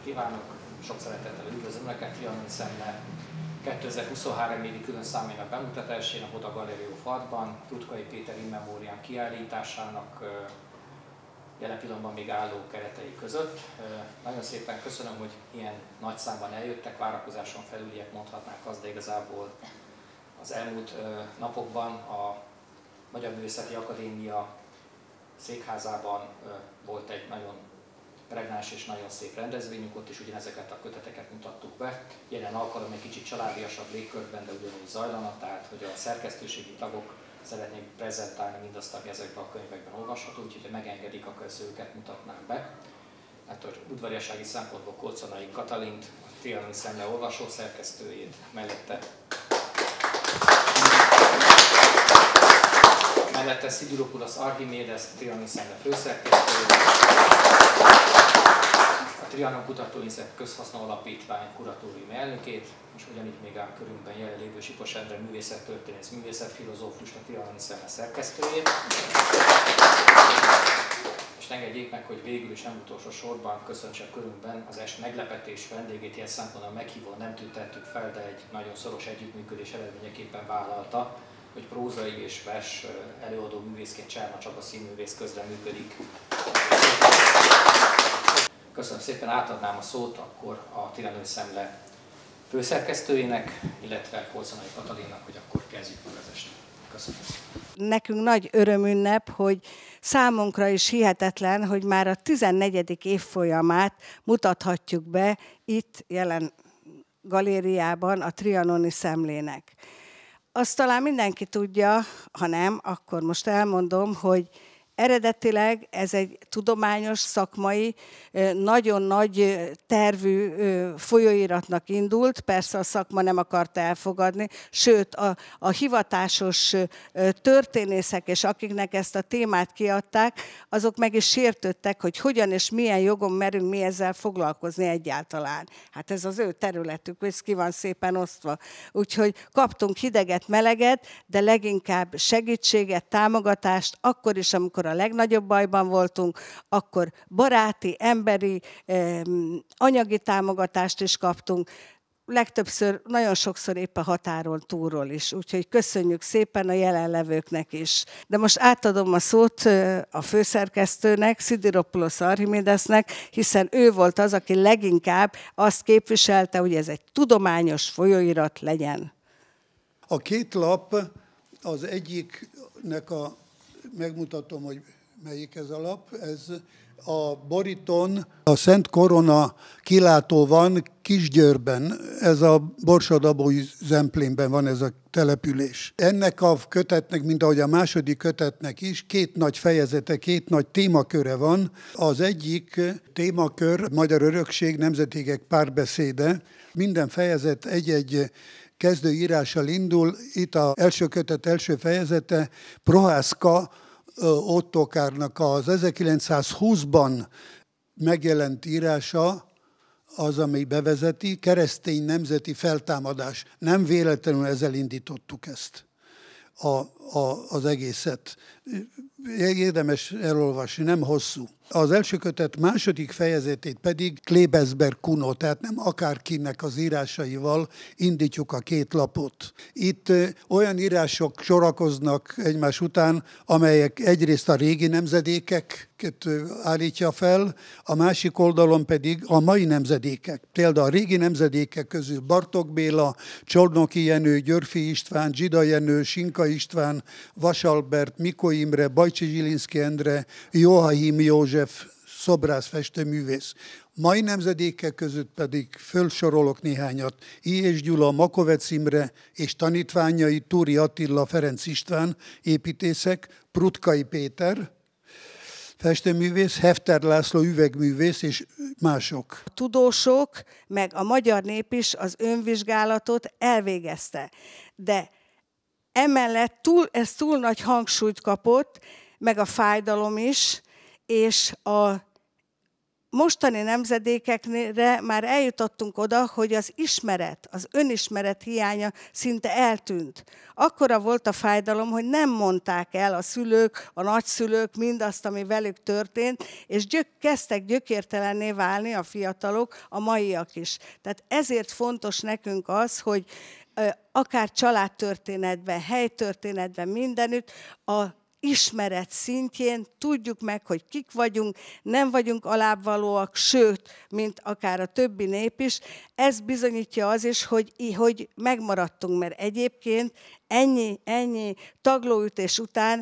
kívánok! Sok szeretettel üdvözlöm Önöket Trianon Szemle 2023 évi külön számának bemutatásán a Boda Galerio Fardban, Prudkai Péter in memoriam kiállításának jelen pillanatban még álló keretei között. Nagyon szépen köszönöm, hogy ilyen nagy számban eljöttek, várakozáson felüliek mondhatnák azt, de igazából az elmúlt napokban a Magyar Művészeti Akadémia székházában volt egy nagyon pregnáns és nagyon szép rendezvényünk, ott is ugyanezeket a köteteket mutattuk be. Jelen alkalom egy kicsit családiasabb légkörben, de ugyanúgy zajlana, tehát hogy a szerkesztőségi tagok szeretnék prezentálni mindazt, ami ezekben a könyvekben olvasható, úgyhogy ha megengedik, akkor ezt őket mutatnám be. Hát az udvariassági szempontból Koconai Katalint, a Trianoni Szemle olvasó szerkesztőjét, mellette Szidiropoulos Archimédes, Trianoni Szemle főszerkesztőjét, a Trianon Kutatóintézet Közhasznú Alapítvány kuratóriumi elnökét, és ugyanígy még a körünkben jelenlévő Sipos Endre művészettörténész, művészetfilozófust, a Trianoni Szemle szerkesztőjét. És engedjék meg, hogy végül is nem utolsó sorban köszöntsek körünkben az est meglepetés vendégét, ilyen szempontból meghívó nem tüntettük fel, de egy nagyon szoros együttműködés eredményeképpen vállalta, hogy prózai és vers előadó művészként Cserna Csaba színművész közreműködik. Köszönöm szépen, átadnám a szót akkor a Trianoni Szemle főszerkesztőjének, illetve Koconai Katalinnak, hogy akkor kezdjük meg az estet. Köszönöm. Nekünk nagy örömünnep, hogy számunkra is hihetetlen, hogy már a 14. évfolyamát mutathatjuk be itt jelen galériában a Trianoni Szemlének. Azt talán mindenki tudja, ha nem, akkor most elmondom, hogy eredetileg ez egy tudományos, szakmai, nagyon nagy tervű folyóiratnak indult, persze a szakma nem akarta elfogadni, sőt a hivatásos történészek, és akiknek ezt a témát kiadták, azok meg is sértődtek, hogy hogyan és milyen jogon merünk mi ezzel foglalkozni egyáltalán. Hát ez az ő területük, ez ki van szépen osztva. Úgyhogy kaptunk hideget, meleget, de leginkább segítséget, támogatást, akkor is, amikor a legnagyobb bajban voltunk, akkor baráti, emberi, anyagi támogatást is kaptunk, legtöbbször, nagyon sokszor épp a határon túlról is, úgyhogy köszönjük szépen a jelenlevőknek is. De most átadom a szót a főszerkesztőnek, Szidiropoulos Archimédesnek, hiszen ő volt az, aki leginkább azt képviselte, hogy ez egy tudományos folyóirat legyen. A két lap, az egyiknek megmutatom, hogy melyik ez a lap, ez a borítón, a Szent Korona kilátó van Kisgyőrben, ez a Borsod-Abaúj Zemplénben van ez a település. Ennek a kötetnek, mint ahogy a második kötetnek is, két nagy fejezete, két nagy témaköre van. Az egyik témakör, Magyar Örökség, nemzedékek párbeszéde, minden fejezet egy-egy kezdőírással indul. Itt az első kötet első fejezete Prohászka Ottokárnak az 1920-ban megjelent írása, az, ami bevezeti, keresztény nemzeti feltámadás. Nem véletlenül ezzel indítottuk ezt, az egészet. Érdemes elolvasni, nem hosszú. Az első kötet második fejezetét pedig Klebesberg Kuno, tehát nem akárkinek az írásaival indítjuk a két lapot. Itt olyan írások sorakoznak egymás után, amelyek egyrészt a régi nemzedékeket állítja fel, a másik oldalon pedig a mai nemzedékek. Például a régi nemzedékek közül Bartók Béla, Csornoky Jenő, Györfi István, Zsida Jenő, Sinka István, Vas Albert, Mikó Imre, Bajcsi Zsilinszky Endre, Joachim József, szobrász, festőművész. Mai nemzedékek között pedig fölsorolok néhányat. I. Gyula, Makovec Imre és tanítványai Túri Attila, Ferenc István, építészek, Prudkai Péter, festőművész, Hefter László, üvegművész és mások. A tudósok, meg a magyar nép is az önvizsgálatot elvégezte. De emellett ez túl nagy hangsúlyt kapott, meg a fájdalom is, és mostani nemzedékekre már eljutottunk oda, hogy az ismeret, az önismeret hiánya szinte eltűnt. Akkora volt a fájdalom, hogy nem mondták el a szülők, a nagyszülők mindazt, ami velük történt, és kezdtek gyökértelenné válni a fiatalok, a maiak is. Tehát ezért fontos nekünk az, hogy akár családtörténetben, helytörténetben, mindenütt a ismeret szintjén tudjuk meg, hogy kik vagyunk, nem vagyunk alábbvalóak, sőt, mint akár a többi nép is. Ez bizonyítja az is, hogy megmaradtunk, mert egyébként ennyi taglóütés után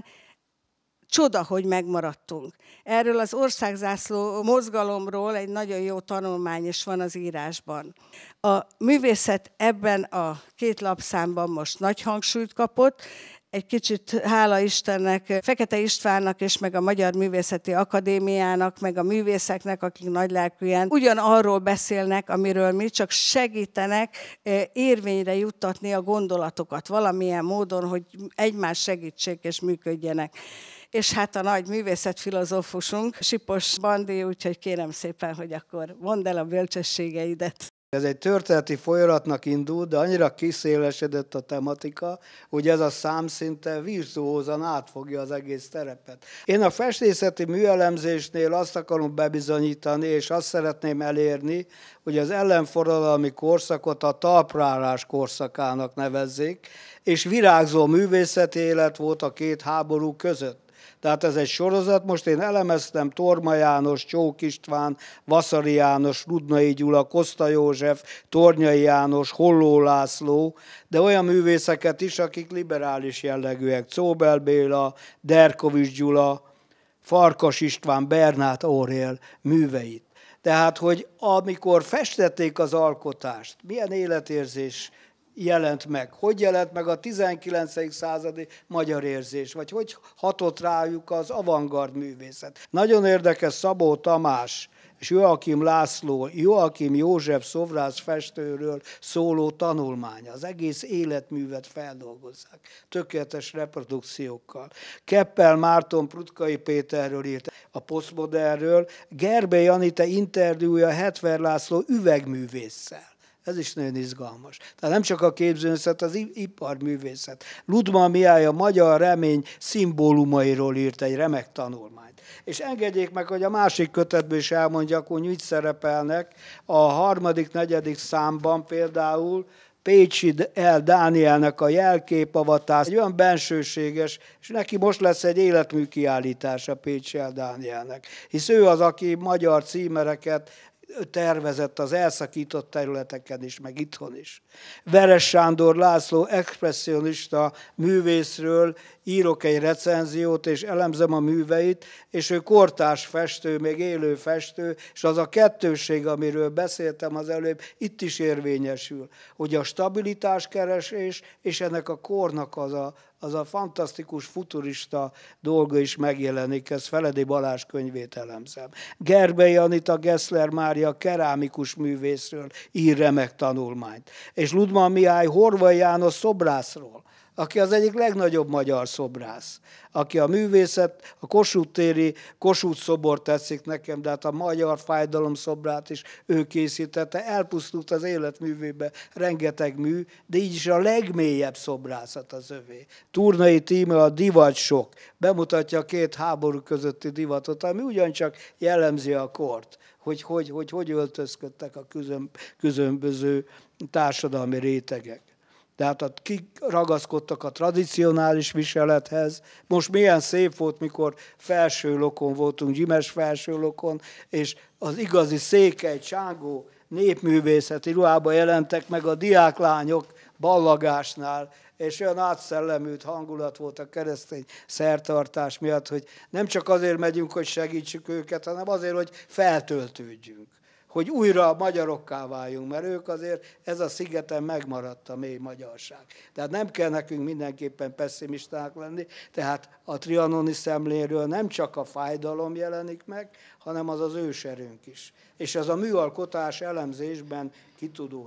csoda, hogy megmaradtunk. Erről az országzászló mozgalomról egy nagyon jó tanulmány is van az írásban. A művészet ebben a 2 lapszámban most nagy hangsúlyt kapott, egy kicsit hála Istennek, Fekete Istvánnak és meg a Magyar Művészeti Akadémiának, meg a művészeknek, akik nagylelkűen ugyanarról beszélnek, amiről mi, csak segítenek érvényre juttatni a gondolatokat valamilyen módon, hogy egymás segítsék és működjenek. És hát a nagy művészetfilozófusunk, Sipos Bandi, úgyhogy kérem szépen, hogy akkor mondd el a bölcsességeidet. Ez egy történeti folyamatnak indult, de annyira kiszélesedett a tematika, hogy ez a szám szinte virtuózan átfogja az egész terepet. Én a festészeti műelemzésnél azt akarom bebizonyítani, és azt szeretném elérni, hogy az ellenforradalmi korszakot a talprálás korszakának nevezzék, és virágzó művészeti élet volt a 2 háború között. Tehát ez egy sorozat, most én elemeztem Torma János, Csók István, Vaszary János, Rudnai Gyula, Koszta József, Tornyai János, Holló László, de olyan művészeket is, akik liberális jellegűek, Czóbel Béla, Derkovics Gyula, Farkas István, Bernát Aurél műveit. Tehát, hogy amikor festették az alkotást, milyen életérzés jelent meg. Hogy jelent meg a 19. századi magyar érzés, vagy hogy hatott rájuk az avantgard művészet. Nagyon érdekes Szabó Tamás és Joachim László, Joachim József szobrász festőről szóló tanulmánya. Az egész életművet feldolgozzák, tökéletes reprodukciókkal. Keppel Márton Prudtkai Péterről írt a posztmodernről, Gerbey Anita interjúja Hetver László üvegművésszel. Ez is nagyon izgalmas. Tehát nem csak a képzőművészet, az iparművészet. Ludma Mihály a magyar remény szimbólumairól írt egy remek tanulmányt. És engedjék meg, hogy a másik kötetből is elmondjak, hogy mit szerepelnek. A 3.-4. számban például Pécsi L. Dánielnek a jelképavatás, egy olyan bensőséges, és neki most lesz egy életmű kiállítása Pécsi L. Dánielnek. Hisz ő az, aki magyar címereket tervezett az elszakított területeken is, meg itthon is. Veres Sándor László expresszionista művészről írok egy recenziót, és elemzem a műveit, és ő kortárs festő, még élő festő, és az a kettősség, amiről beszéltem az előbb, itt is érvényesül, hogy a stabilitáskeresés és ennek a kornak az a fantasztikus futurista dolga is megjelenik, ez Feledi Balázs könyvét elemzem. Gerbey Anita Gessler Mária kerámikus művészről ír remek tanulmányt. És Ludma Mihály Horvai János szobrászról, aki az egyik legnagyobb magyar szobrász, aki a művészet, a Kossuth téri Kossuth szobor tetszik nekem, de hát a magyar fájdalomszobrát is ő készítette, elpusztult az életművébe rengeteg mű, de így is a legmélyebb szobrászat az övé. Turnai Tíme a divatsok bemutatja a 2 háború közötti divatot, ami ugyancsak jellemzi a kort, hogy öltözködtek a különböző társadalmi rétegek. Tehát ragaszkodtak a tradicionális viselethez. Most milyen szép volt, mikor Felsőlokon voltunk, Gyimes Felsőlokon, és az igazi székely, csángó népművészeti ruhában jelentek meg a diáklányok ballagásnál, és olyan átszellemült hangulat volt a keresztény szertartás miatt, hogy nem csak azért megyünk, hogy segítsük őket, hanem azért, hogy feltöltődjünk, hogy újra magyarokká váljunk, mert ők azért, ez a szigeten megmaradt a mély magyarság. Tehát nem kell nekünk mindenképpen pesszimisták lenni, tehát a trianoni szemléről nem csak a fájdalom jelenik meg, hanem az az őserőnk is. És ez a műalkotás elemzésben kitudódik.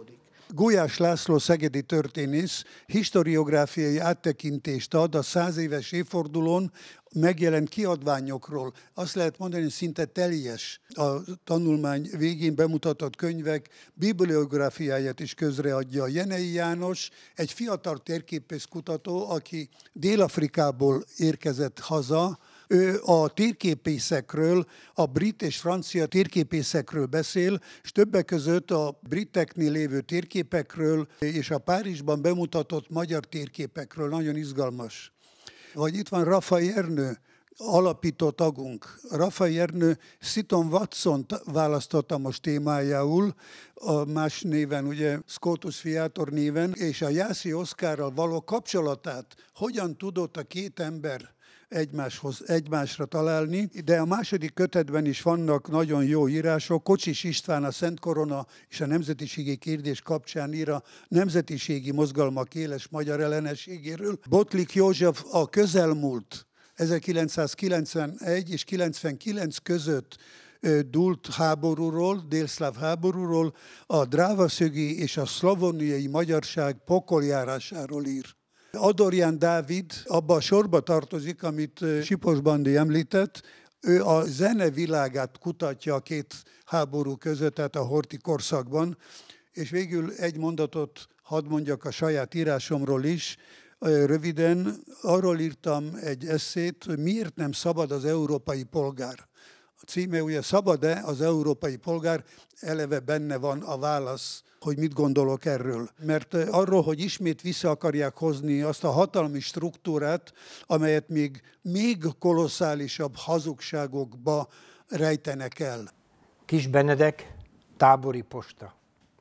Gulyás László szegedi történész historiográfiai áttekintést ad a 100 éves évfordulón megjelent kiadványokról. Azt lehet mondani, hogy szinte teljes a tanulmány végén bemutatott könyvek bibliográfiáját is közreadja. Jenei János egy fiatal térképészkutató, aki Dél-Afrikából érkezett haza. Ő a térképészekről, a brit és francia térképészekről beszél, és többek között a briteknél lévő térképekről és a Párizsban bemutatott magyar térképekről. Nagyon izgalmas. Vagy itt van Raffai Ernő, alapító tagunk. Raffai Ernő Seton Watson-t választotta most témájául, a más néven, ugye Scotus Fiator néven, és a Jászi Oszkárral való kapcsolatát hogyan tudott a két ember egymásra találni, de a második kötetben is vannak nagyon jó írások. Kocsis István a Szent Korona és a nemzetiségi kérdés kapcsán ír a nemzetiségi mozgalmak éles magyar ellenességéről. Botlik József a közelmúlt 1991 és 99 között dúlt háborúról, délszláv háborúról, a drávaszögi és a szlavóniai magyarság pokoljárásáról ír. Adorján Dávid abba a sorba tartozik, amit Sipos Bandi említett, ő a zene világát kutatja a két háború között, tehát a horthy korszakban, és végül egy mondatot hadd mondjak a saját írásomról is. Röviden arról írtam egy esszét, hogy miért nem szabad az európai polgár. A címe ugye szabad-e az európai polgár, eleve benne van a válasz, hogy mit gondolok erről. Mert arról, hogy ismét vissza akarják hozni azt a hatalmi struktúrát, amelyet még kolosszálisabb hazugságokba rejtenek el. Kis Benedek, tábori posta.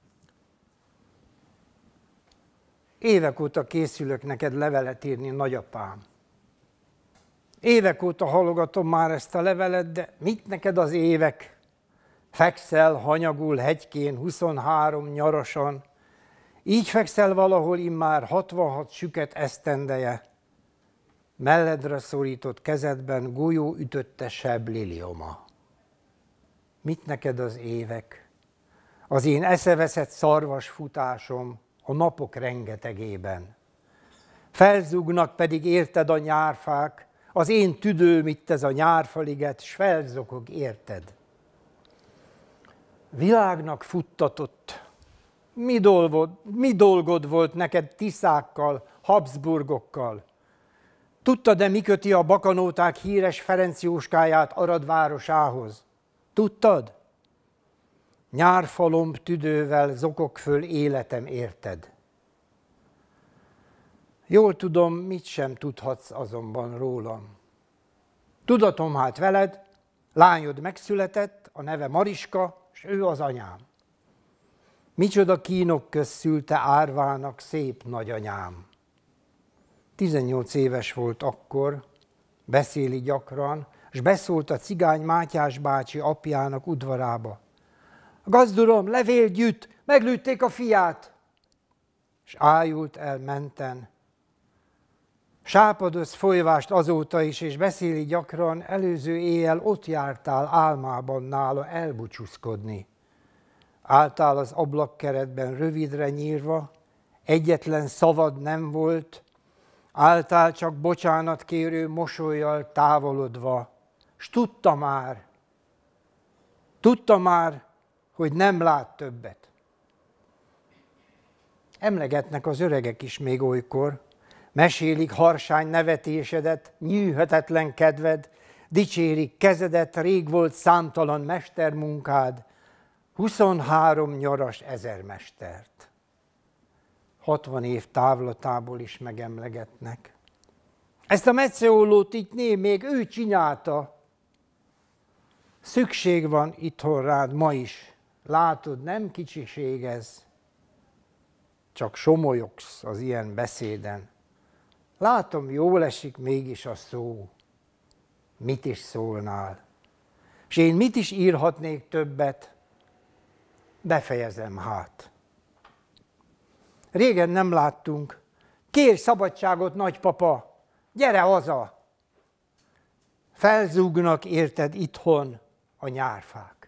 Évek óta készülök neked levelet írni, nagyapám. Évek óta halogatom már ezt a levelet, de mit neked az évek? Fekszel hanyagul hegykén 23 nyarasan, így fekszel valahol immár 66 süket esztendeje, melledre szorított kezedben golyó ütötte seb lilioma. Mit neked az évek? Az én eszeveszett szarvas futásom a napok rengetegében. Felzúgnak pedig érted a nyárfák, az én tüdőm itt ez a nyárfaliget, s felzokog érted. Világnak futtatott, mi dolgod volt neked Tiszákkal, Habsburgokkal? Tudtad-e, mi köti a bakanóták híres Ferenc Jóskáját Arad városához? Tudtad? Nyárfalomb tüdővel zokog föl életem érted. Jól tudom, mit sem tudhatsz azonban rólam. Tudatom hát veled, lányod megszületett, a neve Mariska, és ő az anyám. Micsoda kínok közt szülte árvának szép nagyanyám. 18 éves volt akkor, beszéli gyakran, és beszólt a cigány Mátyás bácsi apjának udvarába. Gazdurom, levélgyűjt, meglőtték a fiát! És ájult el menten. Sápadoz folyvást azóta is, és beszéli gyakran, előző éjjel ott jártál álmában nála elbúcsúzkodni. Álltál az ablakkeretben rövidre nyírva, egyetlen szavad nem volt, álltál csak bocsánatkérő mosollyal távolodva, s tudta már, hogy nem lát többet. Emlegetnek az öregek is még olykor, mesélik harsány nevetésedet, nyűhetetlen kedved, dicsérik kezedet, rég volt számtalan mestermunkád, 23 nyaras ezermestert. 60 év távlatából is megemlegetnek. Ezt a metszeollót itt még ő csinálta. Szükség van itthon rád ma is. Látod, nem kicsiség ez. Csak somolyogsz az ilyen beszéden. Látom, jól esik mégis a szó. Mit is szólnál? És én mit is írhatnék többet? Befejezem hát. Régen nem láttunk. Kérj szabadságot, nagypapa, gyere haza! Felzúgnak érted itthon a nyárfák.